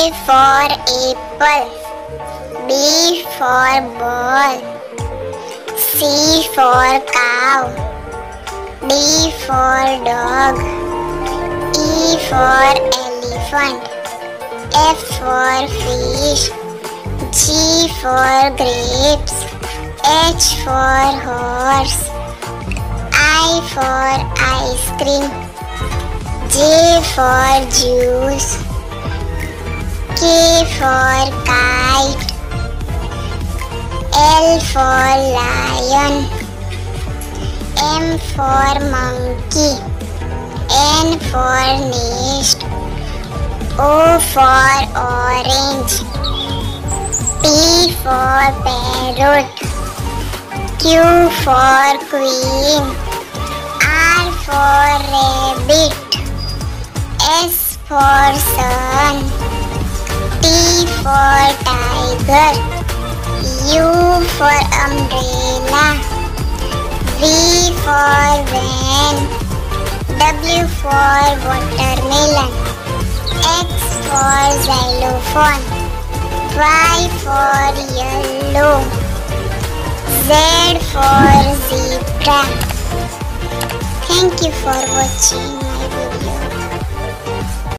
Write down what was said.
for apple. B for ball. C for cow. D for dog. E for elephant. F for fish. G for grapes. H for horse. I for ice cream. J for juice. K for kite. L for lion. M for monkey. N for nest. O for orange. P for parrot. Q for queen. R for rabbit. S for sun. T for tiger. U for umbrella. V for van. W for watermelon. X for xylophone. Y for yellow. Z for zebra. Thank you for watching my video.